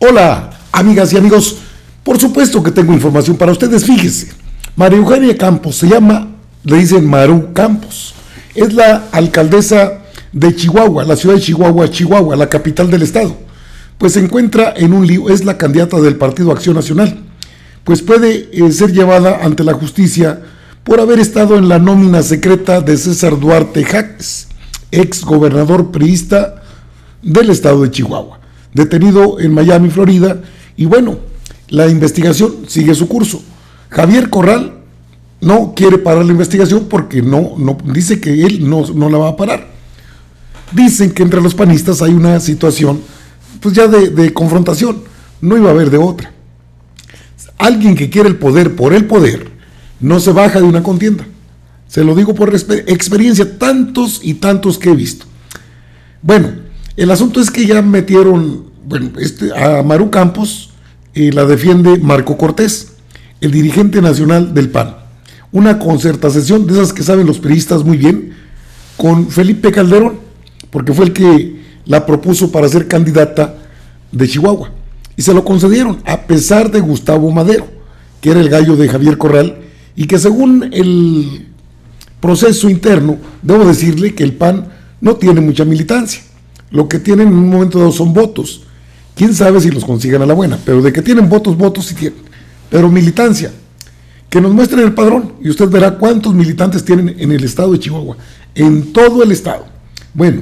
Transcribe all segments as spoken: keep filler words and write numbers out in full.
Hola, amigas y amigos, por supuesto que tengo información para ustedes. Fíjese, María Eugenia Campos se llama, le dicen Maru Campos, es la alcaldesa de Chihuahua, la ciudad de Chihuahua, Chihuahua, la capital del estado. Pues se encuentra en un lío, es la candidata del Partido Acción Nacional, pues puede eh, ser llevada ante la justicia por haber estado en la nómina secreta de César Duarte Jaques, ex gobernador priista del estado de Chihuahua, detenido en Miami, Florida, y bueno, la investigación sigue su curso. Javier Corral no quiere parar la investigación porque no, no dice que él no, no la va a parar. Dicen que entre los panistas hay una situación pues ya de, de confrontación, no iba a haber de otra. Alguien que quiere el poder por el poder no se baja de una contienda. Se lo digo por experiencia, tantos y tantos que he visto. Bueno, el asunto es que ya metieron, bueno, este, a Maru Campos, eh, la defiende Marco Cortés, el dirigente nacional del P A N. Una concertación de esas que saben los periodistas muy bien, con Felipe Calderón, porque fue el que la propuso para ser candidata de Chihuahua. Y se lo concedieron, a pesar de Gustavo Madero, que era el gallo de Javier Corral, y que según el proceso interno, debo decirle que el P A N no tiene mucha militancia. Lo que tienen en un momento dado son votos. Quién sabe si los consigan a la buena, pero de que tienen votos, votos sí tienen. Pero militancia, que nos muestren el padrón y usted verá cuántos militantes tienen en el estado de Chihuahua, en todo el estado. Bueno,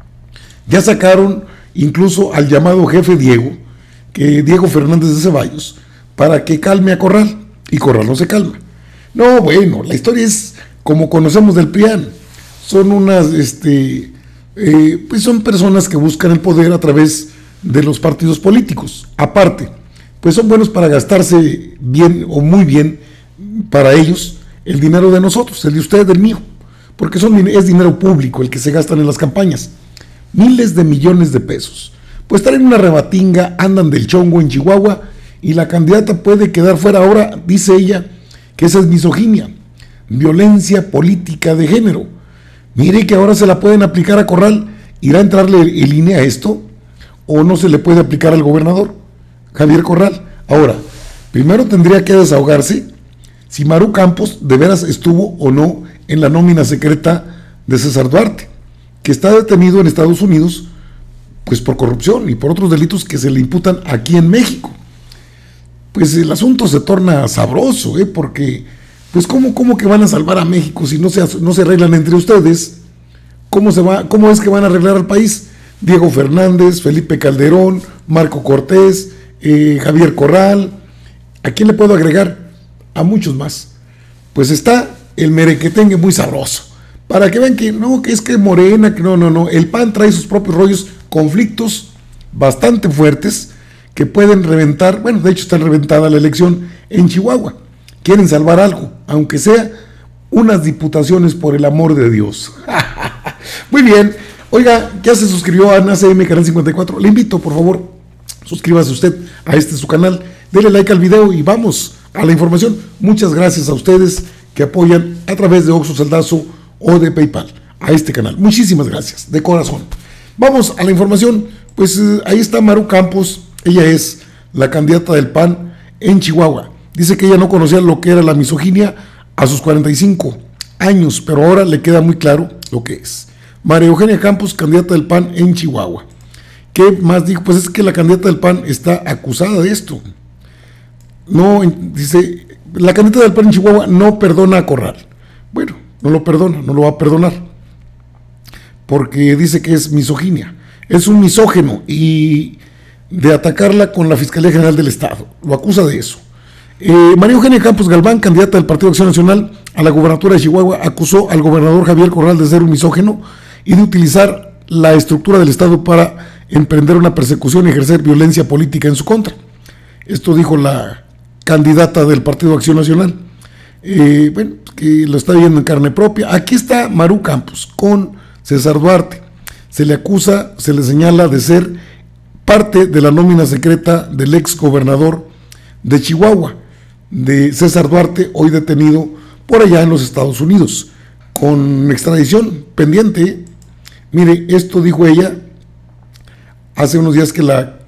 ya sacaron incluso al llamado jefe Diego, que Diego Fernández de Ceballos, para que calme a Corral, y Corral no se calma. No, bueno, la historia es como conocemos del P R I A N, son unas, este... Eh, pues son personas que buscan el poder a través de los partidos políticos. Aparte, pues son buenos para gastarse bien o muy bien para ellos el dinero de nosotros, el de ustedes, del mío, porque son, es dinero público el que se gastan en las campañas, miles de millones de pesos. Pues traen una rebatinga, andan del chongo en Chihuahua y la candidata puede quedar fuera. Ahora dice ella que esa es misoginia, violencia política de género. Mire que ahora se la pueden aplicar a Corral. ¿Irá a entrarle el I N E a esto? ¿O no se le puede aplicar al gobernador Javier Corral? Ahora, primero tendría que desahogarse si Maru Campos de veras estuvo o no en la nómina secreta de César Duarte, que está detenido en Estados Unidos pues por corrupción y por otros delitos que se le imputan aquí en México. Pues el asunto se torna sabroso, ¿eh? Porque pues ¿cómo, cómo que van a salvar a México si no se, no se arreglan entre ustedes? ¿Cómo, se va, ¿Cómo es que van a arreglar al país? Diego Fernández, Felipe Calderón, Marco Cortés, eh, Javier Corral. ¿A quién le puedo agregar? A muchos más. Pues está el merequetengue muy sabroso. Para que vean que no, que es que Morena, que no, no, no. El P A N trae sus propios rollos, conflictos bastante fuertes que pueden reventar. Bueno, de hecho está reventada la elección en Chihuahua. Quieren salvar algo, aunque sea unas diputaciones, por el amor de Dios. Muy bien. Oiga, ya se suscribió a Ana C M Canal cincuenta y cuatro. Le invito, por favor, suscríbase usted a este su canal, dele like al video y vamos a la información. Muchas gracias a ustedes que apoyan a través de Oxxo, Saldazo o de PayPal a este canal. Muchísimas gracias, de corazón. Vamos a la información. Pues eh, ahí está Maru Campos. Ella es la candidata del P A N en Chihuahua. Dice que ella no conocía lo que era la misoginia a sus cuarenta y cinco años, pero ahora le queda muy claro lo que es. María Eugenia Campos, candidata del P A N en Chihuahua. ¿Qué más dijo? Pues es que la candidata del P A N está acusada de esto. No, dice, la candidata del P A N en Chihuahua no perdona a Corral. Bueno, no lo perdona, no lo va a perdonar, porque dice que es misoginia. Es un misógeno y de atacarla con la Fiscalía General del Estado. Lo acusa de eso. Eh, María Eugenia Campos Galván, candidata del Partido Acción Nacional a la gubernatura de Chihuahua, acusó al gobernador Javier Corral de ser un misógeno y de utilizar la estructura del Estado para emprender una persecución y ejercer violencia política en su contra. Esto dijo la candidata del Partido Acción Nacional, eh, bueno, que lo está viendo en carne propia. Aquí está Maru Campos con César Duarte. Se le acusa, se le señala de ser parte de la nómina secreta del ex gobernador de Chihuahua, de César Duarte, hoy detenido por allá en los Estados Unidos, con extradición pendiente. Mire, esto dijo ella hace unos días que la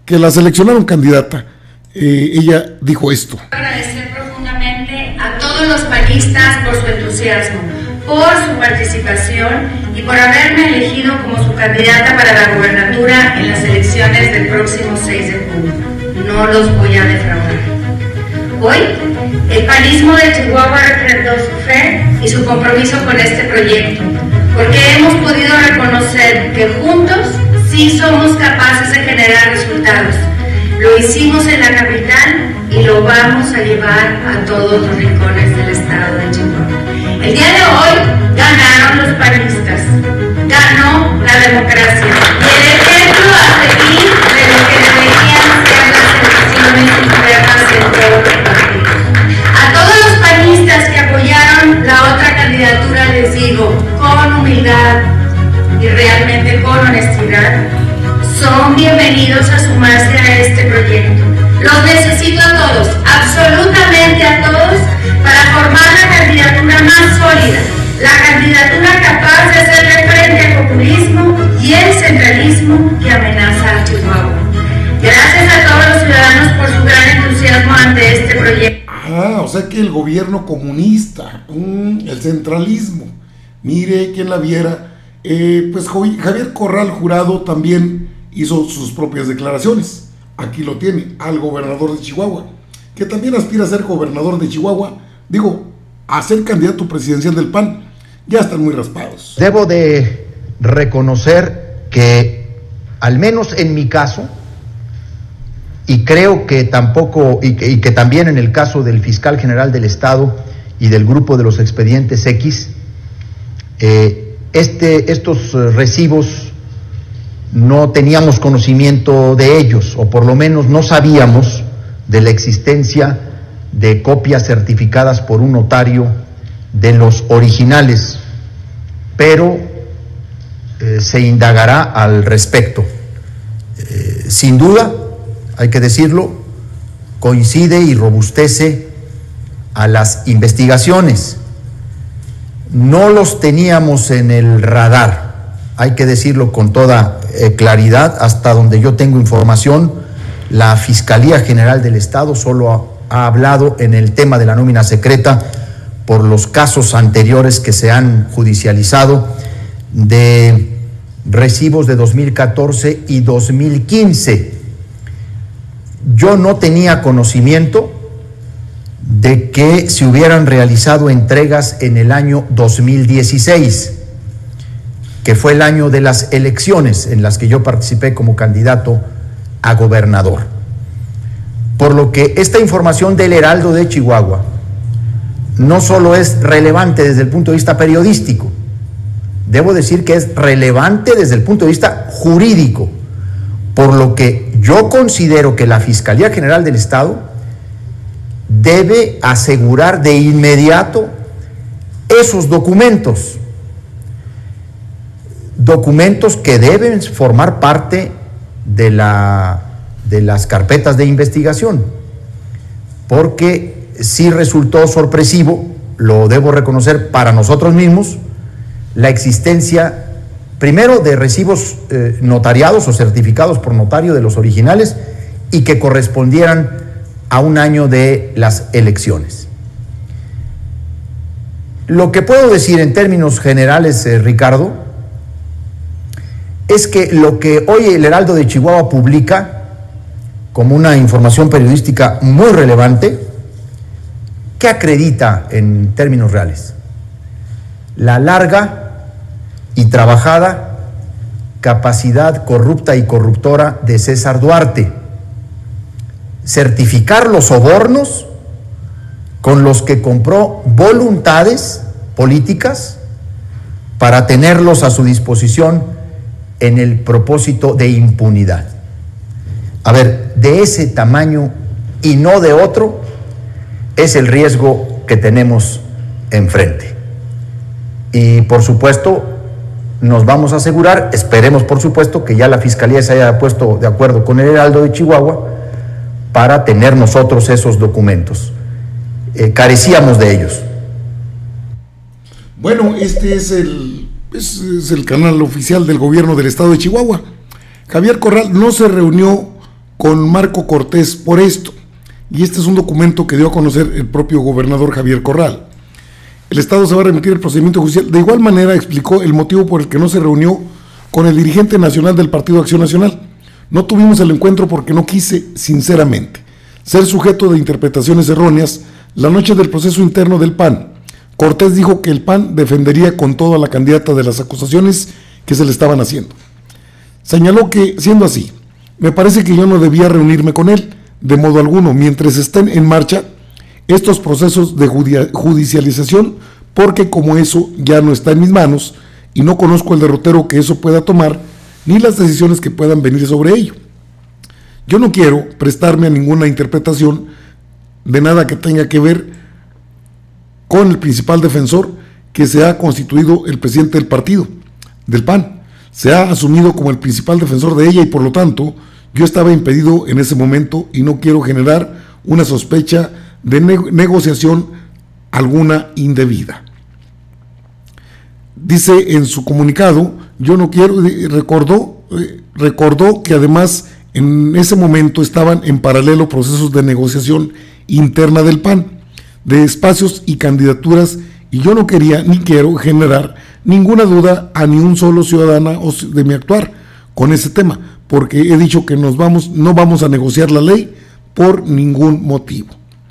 que la seleccionaron candidata, eh, ella dijo esto. Agradecer profundamente a todos los panistas por su entusiasmo, por su participación y por haberme elegido como su candidata para la gobernatura en las elecciones del próximo seis de junio. No los voy a defraudar. Hoy, el panismo de Chihuahua refrendó su fe y su compromiso con este proyecto, porque hemos podido reconocer que juntos sí somos capaces de generar resultados. Lo hicimos en la capital y lo vamos a llevar a todos los rincones del estado de Chihuahua. El día de hoy ganaron los panistas, ganó la democracia y el ejemplo a seguir de lo que deberían ser las elecciones internas en todos los partidos. A todos los panistas que apoyaron la otra candidatura les digo, con humildad y realmente con honestidad, son bienvenidos a sumarse a este proyecto. Los necesito a todos, absolutamente a todos, para formar la candidatura más sólida, la candidatura capaz de hacerle frente al populismo y el centralismo que amenaza a Chihuahua. Gracias a todos los ciudadanos por su gran entusiasmo ante este proyecto. Ah, o sea que el gobierno comunista, mmm, el centralismo, mire quien la viera. Eh, pues Javier Corral Jurado también hizo sus propias declaraciones. Aquí lo tiene, al gobernador de Chihuahua, que también aspira a ser gobernador de Chihuahua, digo, a ser candidato presidencial del P A N. Ya están muy raspados. Debo de reconocer que, al menos en mi caso, y creo que tampoco, y que, y que también en el caso del fiscal general del Estado y del grupo de los expedientes X, eh, este, estos recibos no teníamos conocimiento de ellos, o por lo menos no sabíamos de la existencia de copias certificadas por un notario de los originales, pero eh, se indagará al respecto. Eh, sin duda, hay que decirlo, coincide y robustece a las investigaciones. No los teníamos en el radar, hay que decirlo con toda eh, claridad. Hasta donde yo tengo información, la Fiscalía General del Estado solo ha, ha hablado en el tema de la nómina secreta por los casos anteriores que se han judicializado de recibos de dos mil catorce y dos mil quince. Yo no tenía conocimiento de que se hubieran realizado entregas en el año dos mil dieciséis, que fue el año de las elecciones en las que yo participé como candidato a gobernador. Por lo que esta información del Heraldo de Chihuahua no solo es relevante desde el punto de vista periodístico, debo decir que es relevante desde el punto de vista jurídico, por lo que yo considero que la Fiscalía General del Estado debe asegurar de inmediato esos documentos, documentos que deben formar parte de, la, de las carpetas de investigación, porque sí resultó sorpresivo, lo debo reconocer para nosotros mismos, la existencia primero de recibos eh, notariados o certificados por notario de los originales y que correspondieran a un año de las elecciones. Lo que puedo decir en términos generales, eh, Ricardo, es que lo que hoy el Heraldo de Chihuahua publica como una información periodística muy relevante, ¿qué acredita en términos reales? La larga y trabajada capacidad corrupta y corruptora de César Duarte, certificar los sobornos con los que compró voluntades políticas para tenerlos a su disposición en el propósito de impunidad. A ver, de ese tamaño y no de otro es el riesgo que tenemos enfrente. Y por supuesto nos vamos a asegurar, esperemos por supuesto que ya la Fiscalía se haya puesto de acuerdo con el Heraldo de Chihuahua para tener nosotros esos documentos. Eh, carecíamos de ellos. Bueno, este es el, es, es el canal oficial del gobierno del estado de Chihuahua. Javier Corral no se reunió con Marco Cortés por esto. Y este es un documento que dio a conocer el propio gobernador Javier Corral. El Estado se va a remitir el procedimiento judicial. De igual manera explicó el motivo por el que no se reunió con el dirigente nacional del Partido Acción Nacional. No tuvimos el encuentro porque no quise, sinceramente, ser sujeto de interpretaciones erróneas la noche del proceso interno del P A N. Cortés dijo que el P A N defendería con todo a la candidata de las acusaciones que se le estaban haciendo. Señaló que, siendo así, me parece que yo no debía reunirme con él, de modo alguno, mientras estén en marcha estos procesos de judicialización, porque como eso ya no está en mis manos y no conozco el derrotero que eso pueda tomar, ni las decisiones que puedan venir sobre ello. Yo no quiero prestarme a ninguna interpretación de nada que tenga que ver con el principal defensor que se ha constituido el presidente del partido, del P A N. Se ha asumido como el principal defensor de ella y por lo tanto yo estaba impedido en ese momento y no quiero generar una sospecha de ne negociación alguna indebida. Dice en su comunicado, yo no quiero, recordó, recordó que además en ese momento estaban en paralelo procesos de negociación interna del P A N, de espacios y candidaturas, y yo no quería ni quiero generar ninguna duda a ni un solo ciudadano de mi actuar con ese tema, porque he dicho que nos vamos, no vamos a negociar la ley por ningún motivo.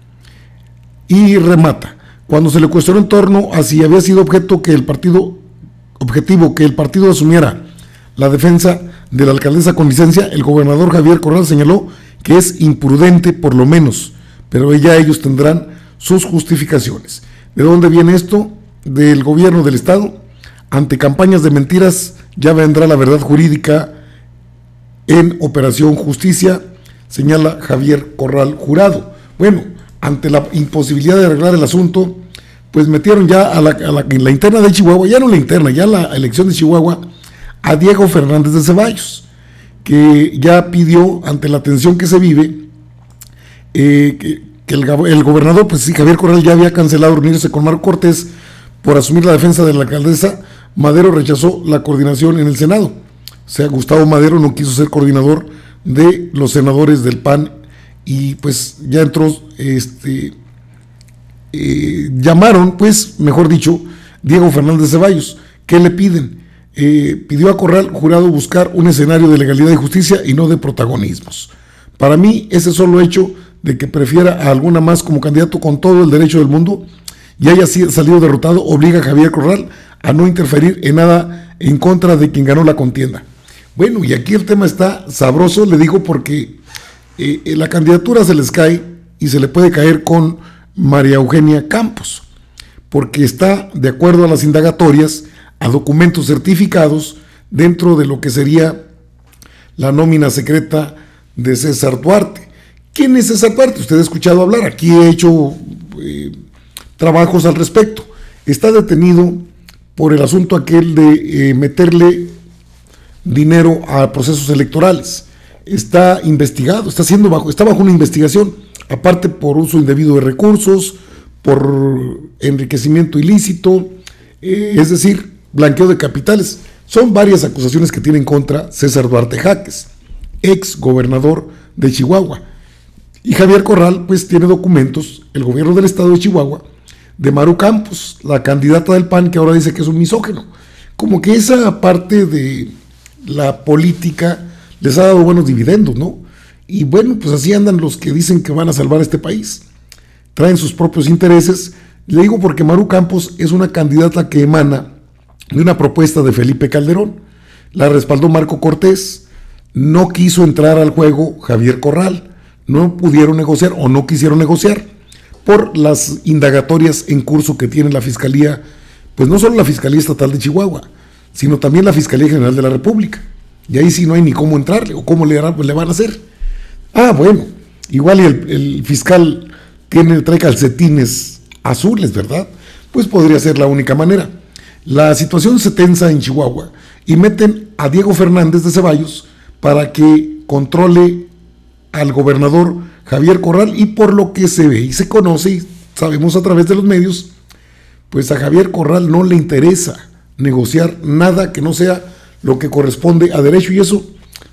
Y remata, cuando se le cuestionó en torno a si había sido objeto que el partido, objetivo que el partido asumiera la defensa de la alcaldesa con licencia, el gobernador Javier Corral señaló que es imprudente por lo menos, pero ya ellos tendrán sus justificaciones. ¿De dónde viene esto? Del gobierno del estado. Ante campañas de mentiras ya vendrá la verdad jurídica en Operación Justicia, señala Javier Corral Jurado. Bueno, ante la imposibilidad de arreglar el asunto, pues metieron ya a la, a la, en la interna de Chihuahua, ya no la interna, ya la elección de Chihuahua, a Diego Fernández de Ceballos, que ya pidió, ante la tensión que se vive, eh, que, que el, el gobernador, pues sí, Javier Corral ya había cancelado reunirse con Marco Cortés por asumir la defensa de la alcaldesa. Madero rechazó la coordinación en el Senado. O sea, Gustavo Madero no quiso ser coordinador de los senadores del P A N y pues ya entró, este, eh, llamaron, pues, mejor dicho, Diego Fernández Ceballos. ¿Qué le piden? Eh, pidió a Corral Jurado buscar un escenario de legalidad y justicia y no de protagonismos. Para mí, ese solo hecho de que prefiera a alguna más como candidato con todo el derecho del mundo y haya salido derrotado, obliga a Javier Corral a no interferir en nada en contra de quien ganó la contienda. Bueno, y aquí el tema está sabroso, le digo, porque eh, la candidatura se les cae y se le puede caer con María Eugenia Campos, porque está, de acuerdo a las indagatorias, a documentos certificados dentro de lo que sería la nómina secreta de César Duarte. ¿Quién es César Duarte? Usted ha escuchado hablar, aquí he hecho eh, trabajos al respecto. Está detenido por el asunto aquel de eh, meterle dinero a procesos electorales. Está investigado, está siendo bajo, está bajo una investigación, aparte por uso indebido de recursos, por enriquecimiento ilícito, eh, es decir, blanqueo de capitales. Son varias acusaciones que tiene en contra César Duarte Jaques, ex gobernador de Chihuahua. Y Javier Corral, pues, tiene documentos, el gobierno del estado de Chihuahua, de Maru Campos, la candidata del P A N, que ahora dice que es un misógino. Como que esa parte de la política les ha dado buenos dividendos, ¿no? Y bueno, pues así andan los que dicen que van a salvar este país. Traen sus propios intereses. Le digo porque Maru Campos es una candidata que emana de una propuesta de Felipe Calderón. La respaldó Marco Cortés. No quiso entrar al juego Javier Corral. No pudieron negociar o no quisieron negociar por las indagatorias en curso que tiene la Fiscalía, pues no solo la Fiscalía Estatal de Chihuahua, sino también la Fiscalía General de la República. Y ahí sí no hay ni cómo entrarle o cómo le, harán, pues le van a hacer. Ah, bueno, igual y el, el fiscal tiene, trae calcetines azules, ¿verdad? Pues podría ser la única manera. La situación se tensa en Chihuahua y meten a Diego Fernández de Ceballos para que controle al gobernador Javier Corral, y por lo que se ve y se conoce y sabemos a través de los medios, pues a Javier Corral no le interesa negociar nada que no sea lo que corresponde a derecho, y eso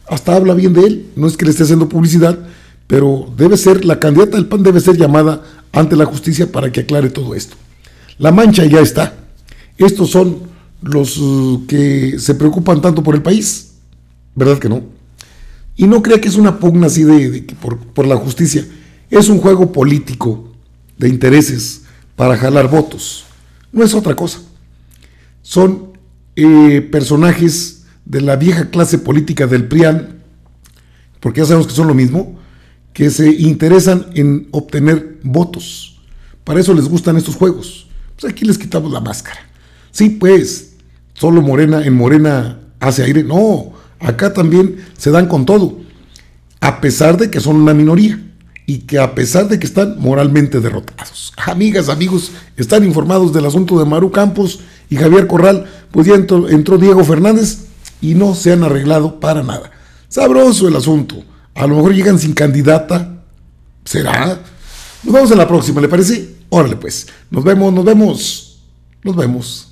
hasta habla bien de él, no es que le esté haciendo publicidad, pero debe ser, la candidata del P A N debe ser llamada ante la justicia para que aclare todo esto. La mancha ya está. Estos son los uh, que se preocupan tanto por el país, ¿verdad que no? Y no crea que es una pugna así de, de, de por, por la justicia, es un juego político de intereses para jalar votos, no es otra cosa. Son eh, personajes de la vieja clase política del P R I A N, porque ya sabemos que son lo mismo, que se interesan en obtener votos. Para eso les gustan estos juegos. Pues aquí les quitamos la máscara. Sí, pues, solo Morena, en Morena hace aire. No, acá también se dan con todo, a pesar de que son una minoría y que a pesar de que están moralmente derrotados. Amigas, amigos, están informados del asunto de Maru Campos y Javier Corral. Pues ya entró, entró Diego Fernández y no se han arreglado para nada. Sabroso el asunto. A lo mejor llegan sin candidata. ¿Será? Nos vemos en la próxima, ¿le parece? Órale pues. Nos vemos, nos vemos. Nos vemos.